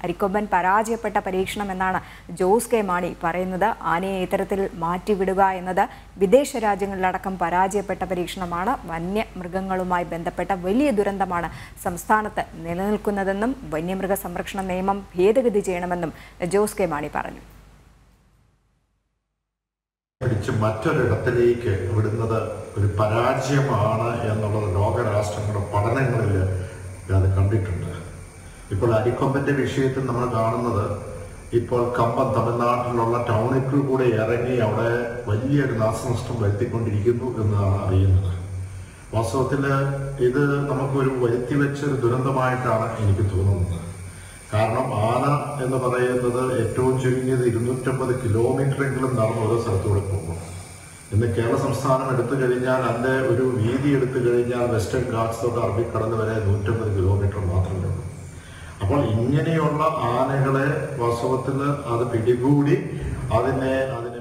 അരിക്കൊമ്പൻ പരാജയപ്പെട്ട പരീക്ഷണം എന്നാണ് ജോസ് കെ മാണി പറയുന്നത്. ആനയെ ഇത്തരത്തിൽ മാറ്റിവിടുക എന്നത് വിദേശ രാജ്യങ്ങളിലടക്കം പരാജയപ്പെട്ട പരീക്ഷണമാണ്. വന്യമൃഗങ്ങളുമായി ബന്ധപ്പെട്ട വലിയ ദുരന്തമാണ് സംസ്ഥാനത്ത് നിലനിൽക്കുന്നതെന്നും വന്യമൃഗ സംരക്ഷണ നിയമം ഭേദഗതി ചെയ്യണമെന്നും ജോസ് കെ മാണി പറഞ്ഞു. പിടിച്ച് മറ്റൊരിടത്തിലേക്ക് വിടുന്നത് ഒരു പരാജയമാണ് എന്നുള്ളത് ലോകരാഷ്ട്രങ്ങളുടെ പഠനങ്ങളിൽ അത് കണ്ടിട്ടുണ്ട്. ഇപ്പോൾ അരിക്കൊമ്പന്റെ വിഷയത്തിൽ നമ്മൾ കാണുന്നത് ഇപ്പോൾ കമ്പം തമിഴ്നാട്ടിലുള്ള ടൗണിൽ കൂടെ ഇറങ്ങി അവിടെ വലിയൊരു നാശനഷ്ടം വരുത്തിക്കൊണ്ടിരിക്കുന്നു എന്നാണ് അറിയുന്നത്. വാസ്തവത്തിൽ ഇത് നമുക്കൊരു വരുത്തിവെച്ചൊരു ദുരന്തമായിട്ടാണ് എനിക്ക് തോന്നുന്നത്. കാരണം ആന എന്ന് പറയുന്നത് ഏറ്റവും ചുരുങ്ങിയത് 250 കിലോമീറ്ററെങ്കിലും നടന്ന് ഓരോ സ്ഥലത്തൂടെ പോകും. ഇന്ന് കേരള സംസ്ഥാനം എടുത്തു കഴിഞ്ഞാൽ അതിൻ്റെ ഒരു വീതി എടുത്തു കഴിഞ്ഞാൽ വെസ്റ്റേൺ ഗാട്സ് തൊട്ട് അറബിക്കടൽ വരെ 150 കിലോമീറ്റർ മാത്രമേ ഉള്ളൂ. അപ്പോൾ ഇങ്ങനെയുള്ള ആനകളെ വാസ്തവത്തിൽ അത് പിടികൂടി അതിനെ